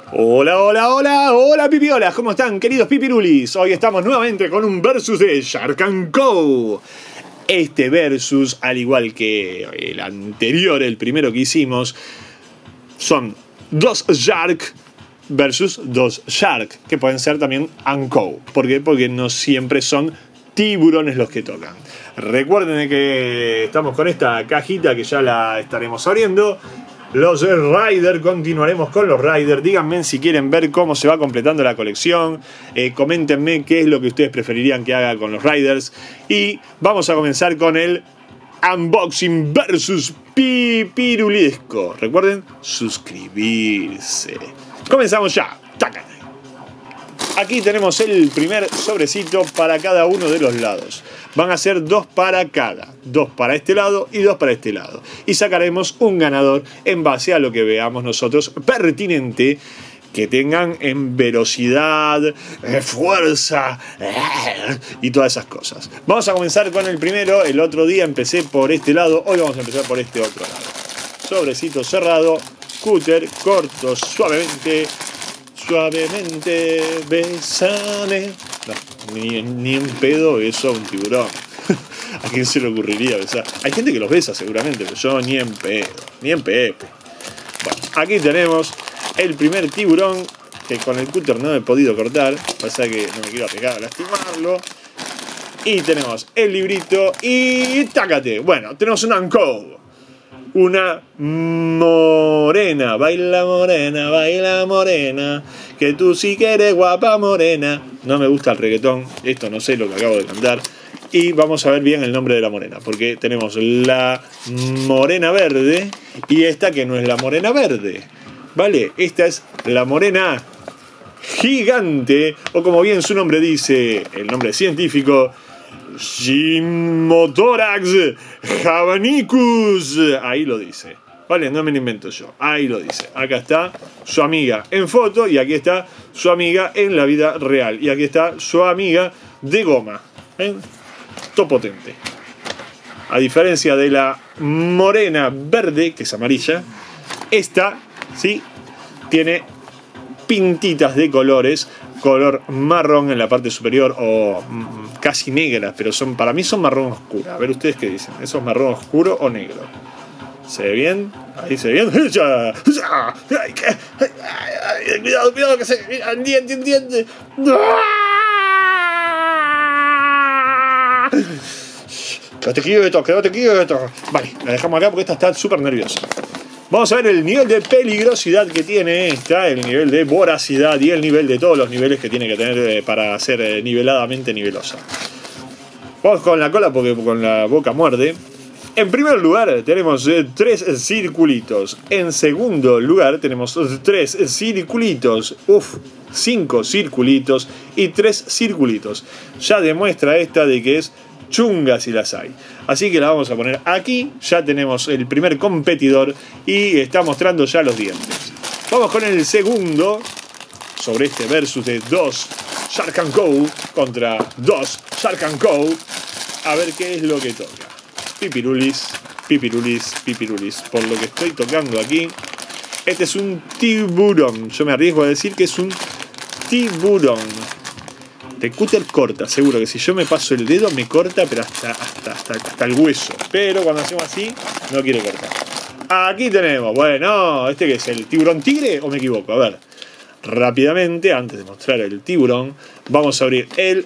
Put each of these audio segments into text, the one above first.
Hola, hola, hola, hola pipiolas, ¿cómo están queridos pipirulis? Hoy estamos nuevamente con un versus de Shark & Co. Este versus, al igual que el anterior, el primero que hicimos, son dos Shark versus dos Shark, que pueden ser también & Co. ¿Por qué? Porque no siempre son tiburones los que tocan. Recuerden que estamos con esta cajita que ya la estaremos abriendo. Los Rider, continuaremos con los Rider. Díganme si quieren ver cómo se va completando la colección. Coméntenme qué es lo que ustedes preferirían que haga con los Riders. Y vamos a comenzar con el unboxing versus pipirulesco. Recuerden suscribirse. Comenzamos ya. ¡Taca! Aquí tenemos el primer sobrecito para cada uno de los lados. Van a ser dos para cada. Dos para este lado y dos para este lado. Y sacaremos un ganador en base a lo que veamos nosotros pertinente. Que tengan en velocidad, fuerza y todas esas cosas. Vamos a comenzar con el primero. El otro día empecé por este lado. Hoy vamos a empezar por este otro lado. Sobrecito cerrado. Cúter corto suavemente. Suavemente, besame. No, ni en pedo beso a un tiburón. ¿A quién se le ocurriría besar? Hay gente que los besa seguramente, pero yo ni en pedo. Ni en pepe. Bueno, aquí tenemos el primer tiburón, que con el cúter no he podido cortar. Pasa que no me quiero pegar a lastimarlo. Y tenemos el librito y tácate. Bueno, tenemos un & Co. Una morena, baila morena, que tú sí que eres guapa morena. No me gusta el reggaetón, esto no sé lo que acabo de cantar. Y vamos a ver bien el nombre de la morena, porque tenemos la morena verde y esta que no es la morena verde. Vale, esta es la morena gigante, o como bien su nombre dice, el nombre científico, Gymnotorax javanicus. Ahí lo dice. Vale, no me lo invento yo. Ahí lo dice. Acá está su amiga en foto y aquí está su amiga en la vida real. Y aquí está su amiga de goma. Todo potente. A diferencia de la morena verde, que es amarilla, esta, sí, tiene pintitas de colores. Color marrón en la parte superior o casi negras, pero para mí son marrón oscuro. A ver ustedes qué dicen. ¿Eso es marrón oscuro o negro? ¿Se ve bien? Ahí se ve bien. Cuidado que se... Diente. Quédate quieto. Vale, la dejamos acá porque esta está súper nerviosa. Vamos a ver el nivel de peligrosidad que tiene esta, el nivel de voracidad y el nivel de todos los niveles que tiene que tener para ser niveladamente nivelosa. Vamos con la cola porque con la boca muerde. En primer lugar tenemos 3 circulitos. En segundo lugar tenemos 3 circulitos. 5 circulitos y 3 circulitos. Ya demuestra esta de que es chunga si las hay. Así que la vamos a poner aquí. Ya tenemos el primer competidor y está mostrando ya los dientes. Vamos con el segundo sobre este versus de 2 Shark & Co. contra 2 Shark & Co. A ver qué es lo que toca. Pipirulis. Por lo que estoy tocando aquí, este es un tiburón. Yo me arriesgo a decir que es un tiburón. De cúter corta, seguro que si yo me paso el dedo me corta, pero hasta el hueso. Pero cuando hacemos así, no quiere cortar. Aquí tenemos, bueno, ¿este qué es? ¿El tiburón tigre o me equivoco? A ver, rápidamente, antes de mostrar el tiburón, vamos a abrir el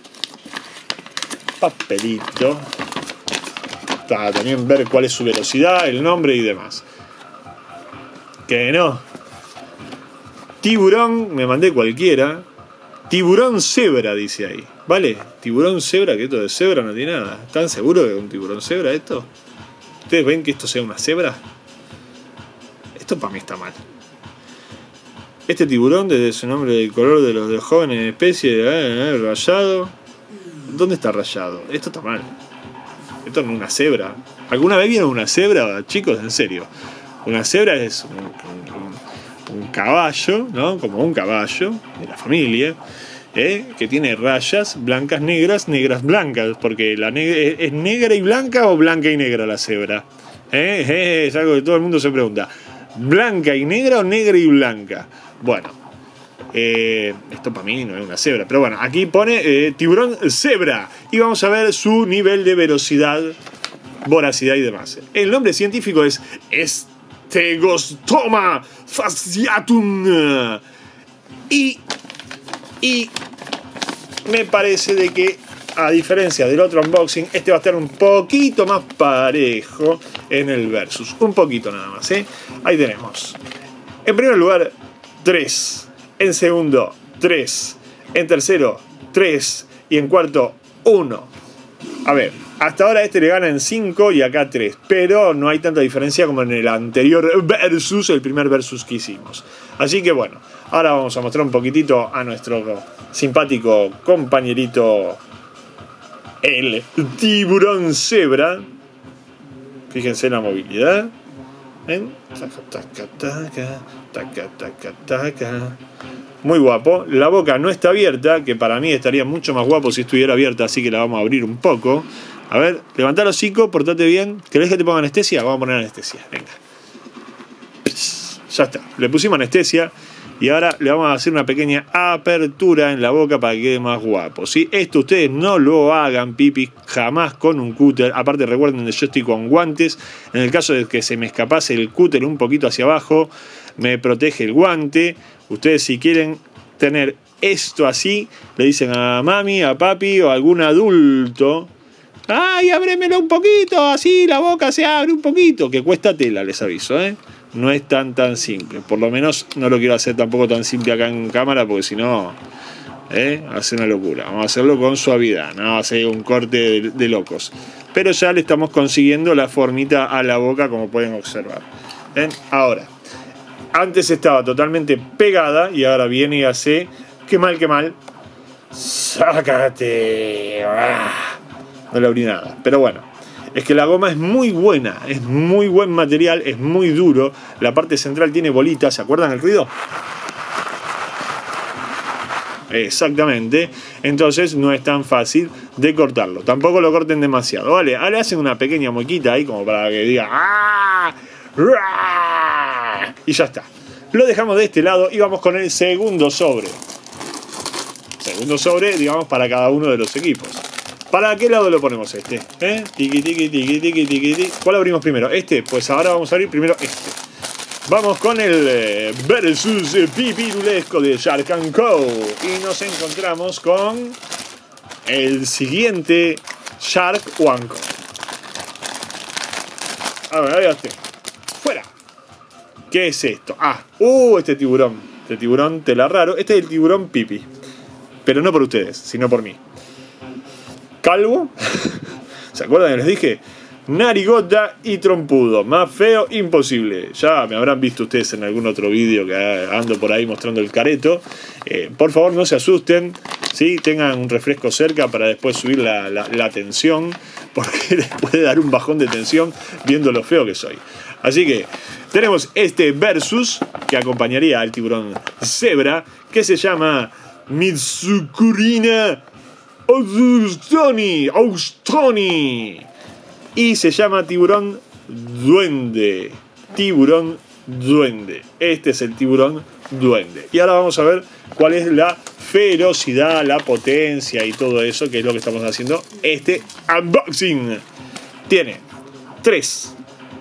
papelito. Para también ver cuál es su velocidad, el nombre y demás. Que no. Tiburón, me mandé cualquiera. Tiburón cebra, dice ahí. ¿Vale? Tiburón cebra, que esto de cebra no tiene nada. ¿Están seguros que es un tiburón cebra esto? ¿Ustedes ven que esto sea una cebra? Esto para mí está mal. Este tiburón, desde su nombre del color de los jóvenes en especie, rayado. ¿Dónde está rayado? Esto está mal. Esto no es una cebra. ¿Alguna vez vieron una cebra, chicos? En serio. Una cebra es un caballo, ¿no? Como un caballo de la familia, que tiene rayas blancas, negras, blancas, porque ¿es negra y blanca o blanca y negra la cebra? Es algo que todo el mundo se pregunta. ¿Blanca y negra o negra y blanca? Bueno, Esto para mí no es una cebra, pero bueno, aquí pone tiburón cebra. Y vamos a ver su nivel de velocidad, voracidad y demás. El nombre científico es Stegostoma fasciatum. Y me parece de que, a diferencia del otro unboxing, este va a estar un poquito más parejo en el versus. Un poquito nada más, ¿eh? Ahí tenemos. En primer lugar, 3. En segundo, 3. En tercero, 3. Y en cuarto, 1. A ver, hasta ahora este le gana en 5 y acá 3. Pero no hay tanta diferencia como en el anterior versus, el primer versus que hicimos. Así que bueno, ahora vamos a mostrar un poquitito a nuestro simpático compañerito, el tiburón cebra. Fíjense en la movilidad. ¿Ven? Muy guapo. La boca no está abierta, que para mí estaría mucho más guapo si estuviera abierta, así que la vamos a abrir un poco. A ver, levantá el hocico, portate bien. ¿Querés que te ponga anestesia? Vamos a poner anestesia. Venga. Ya está. Le pusimos anestesia. Y ahora le vamos a hacer una pequeña apertura en la boca para que quede más guapo, ¿sí? Esto ustedes no lo hagan, pipis, jamás con un cúter. Aparte recuerden que yo estoy con guantes. En el caso de que se me escapase el cúter un poquito hacia abajo, me protege el guante. Ustedes si quieren tener esto así, le dicen a mami, a papi o a algún adulto: ¡ay, ábremelo un poquito! Así la boca se abre un poquito. Que cuesta tela, les aviso, ¿eh? No es tan simple. Por lo menos no lo quiero hacer tampoco tan simple acá en cámara, porque si no, hace una locura. Vamos a hacerlo con suavidad, no va a ser un corte de locos. Pero ya le estamos consiguiendo la formita a la boca, como pueden observar. ¿Ven? Ahora, antes estaba totalmente pegada y ahora viene y hace, qué mal, sácate. No le abrí nada, pero bueno. Es que la goma es muy buena, es muy buen material, es muy duro. La parte central tiene bolitas, ¿se acuerdan el ruido? Exactamente. Entonces no es tan fácil de cortarlo. Tampoco lo corten demasiado, ¿vale? Ahora hacen una pequeña muequita ahí como para que diga ¡ah! ¡Ah! Y ya está. Lo dejamos de este lado y vamos con el segundo sobre. Segundo sobre, digamos, para cada uno de los equipos. ¿Para qué lado lo ponemos este? Tiqui. ¿Cuál abrimos primero? ¿Este? Pues ahora vamos a abrir primero este. Vamos con el versus pipirulesco de Shark & Co. Y nos encontramos con el siguiente Shark & Co. A ver, ahí está. ¡Fuera! ¿Qué es esto? Este tiburón. Este tiburón tela raro. Este es el tiburón pipi. Pero no por ustedes, sino por mí. Calvo, ¿se acuerdan que les dije? Narigota y trompudo, más feo imposible. Ya me habrán visto ustedes en algún otro vídeo que ando por ahí mostrando el careto. Por favor no se asusten, ¿sí? Tengan un refresco cerca para después subir la tensión, porque les puede dar un bajón de tensión viendo lo feo que soy. Así que tenemos este versus que acompañaría al tiburón cebra, que se llama Mitsukurina Austroni. Y se llama tiburón duende. Tiburón duende. Este es el tiburón duende. Y ahora vamos a ver cuál es la ferocidad, la potencia y todo eso, que es lo que estamos haciendo este unboxing. Tiene 3,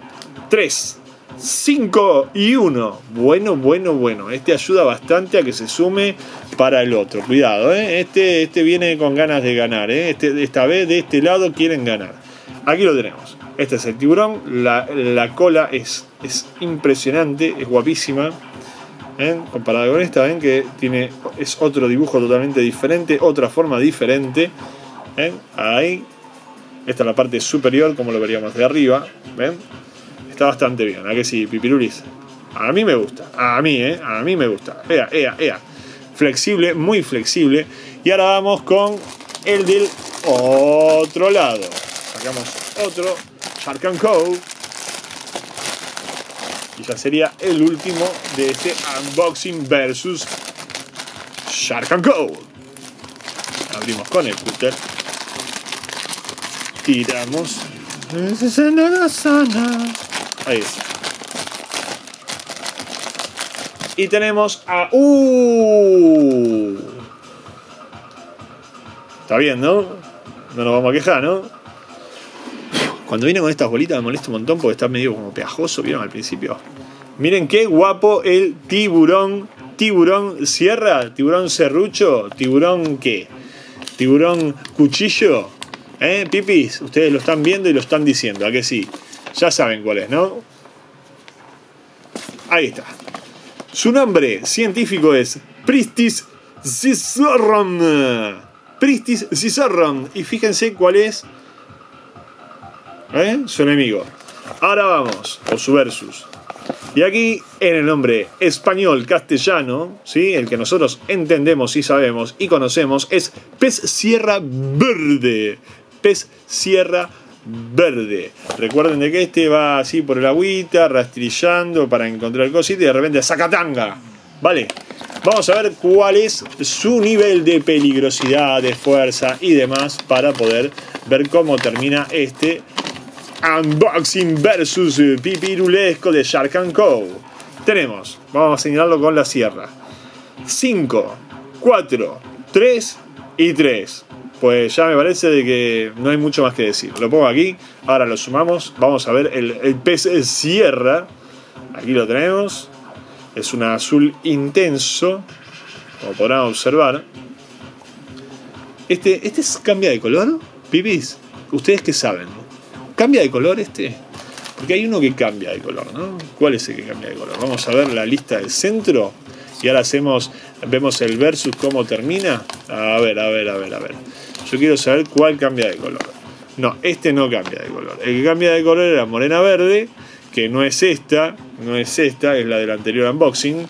5 y 1. Bueno. Este ayuda bastante a que se sume para el otro. Cuidado, Este viene con ganas de ganar, Esta vez de este lado quieren ganar. Aquí lo tenemos. Este es el tiburón. La cola es impresionante, es guapísima. Comparada con esta, ven que es otro dibujo totalmente diferente, otra forma diferente. Ahí. Esta es la parte superior, como lo veríamos de arriba. ¿Ven? Está bastante bien, ¿a que sí, pipirulis? A mí me gusta, a mí me gusta. Ea. Flexible, muy flexible. Y ahora vamos con el del otro lado. Sacamos otro Shark & Co. Y ya sería el último de este unboxing versus Shark & Co. Abrimos con el cúter. Tiramos. Ahí está. Y tenemos a... Está bien, ¿no? No nos vamos a quejar, ¿no? Cuando viene con estas bolitas me molesta un montón porque está medio como pegajoso, ¿vieron al principio? Miren qué guapo el tiburón. Tiburón sierra, tiburón serrucho, tiburón ¿qué? Tiburón cuchillo. Pipis, ustedes lo están viendo y lo están diciendo, ¿a que sí? Ya saben cuál es, ¿no? Ahí está. Su nombre científico es Pristis cicerron. Pristis cicerron. Y fíjense cuál es su enemigo. Ahora vamos, o su versus. Y aquí, en el nombre español castellano, ¿sí? El que nosotros entendemos y sabemos y conocemos, es pez sierra verde. Pez sierra verde. Recuerden de que este va así por el agüita, rastrillando para encontrar cositas y de repente ¡zacatanga! Vale, vamos a ver cuál es su nivel de peligrosidad, de fuerza y demás para poder ver cómo termina este unboxing versus pipirulesco de Shark & Co. Tenemos, vamos a señalarlo con la sierra, 5, 4, 3 y 3. Pues ya me parece de que no hay mucho más que decir. Lo pongo aquí, ahora lo sumamos. Vamos a ver el pez sierra. Aquí lo tenemos. Es un azul intenso, como podrán observar. Este cambia de color, pipis. ¿Ustedes qué saben? ¿Cambia de color este? Porque hay uno que cambia de color, ¿no? ¿Cuál es el que cambia de color? Vamos a ver la lista del centro. Y ahora vemos el versus cómo termina. A ver. Yo quiero saber cuál cambia de color. No, este no cambia de color. El que cambia de color era morena verde, que no es esta, es la del anterior unboxing.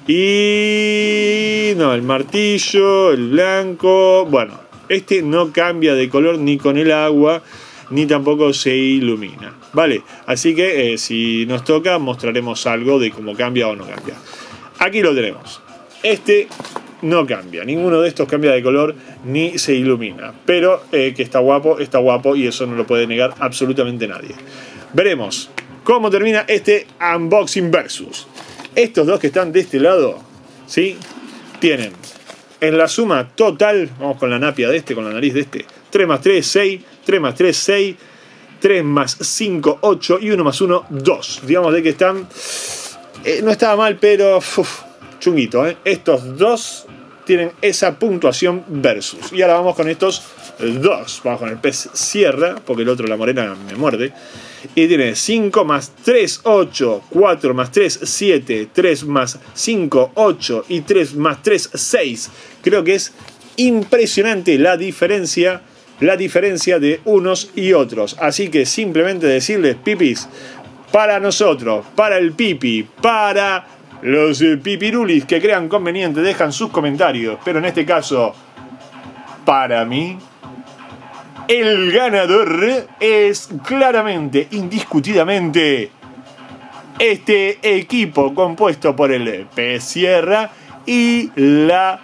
Y no, el martillo, el blanco. Bueno, este no cambia de color ni con el agua, ni tampoco se ilumina. Vale, así que si nos toca mostraremos algo de cómo cambia o no cambia. Aquí lo tenemos. Este no cambia, ninguno de estos cambia de color ni se ilumina, pero que está guapo y eso no lo puede negar absolutamente nadie. Veremos cómo termina este unboxing versus. Estos dos que están de este lado, ¿sí? Tienen en la suma total, vamos con la napia de este, con la nariz de este, 3 más 3, 6, 3 más 3, 6, 3 más 5, 8 y 1 más 1, 2. Digamos de que están... no estaba mal, pero... chunguito, Estos dos tienen esa puntuación versus. Y ahora vamos con estos dos. Vamos con el pez sierra, porque el otro, la morena, me muerde. Y tiene 5 más 3, 8, 4 más 3, 7, 3 más 5, 8 y 3 más 3, 6. Creo que es impresionante la diferencia de unos y otros. Así que simplemente decirles, pipis, para nosotros, para el pipi, para los pipirulis que crean conveniente, dejan sus comentarios, pero en este caso, para mí, el ganador es claramente, indiscutidamente, este equipo compuesto por el pez sierra y la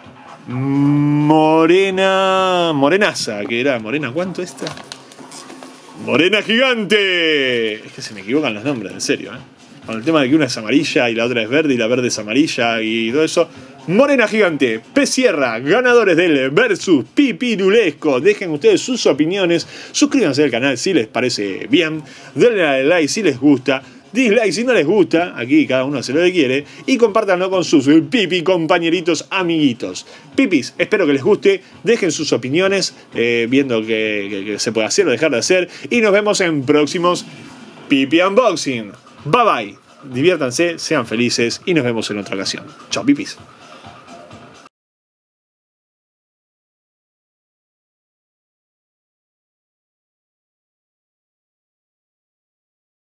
morenaza, que era morena, ¿cuánto esta? Morena gigante. Es que se me equivocan los nombres, en serio, Con el tema de que una es amarilla y la otra es verde y la verde es amarilla y todo eso. Morena gigante, pez sierra, ganadores del versus pipirulesco. Dejen ustedes sus opiniones, suscríbanse al canal si les parece bien, denle like si les gusta, dislike si no les gusta, aquí cada uno hace lo que quiere, y compártanlo con sus pipi compañeritos amiguitos. Pipis, espero que les guste, dejen sus opiniones, viendo que se puede hacer o dejar de hacer, y nos vemos en próximos Pipi Unboxing. Bye bye, diviértanse, sean felices y nos vemos en otra ocasión. Chao, pipis.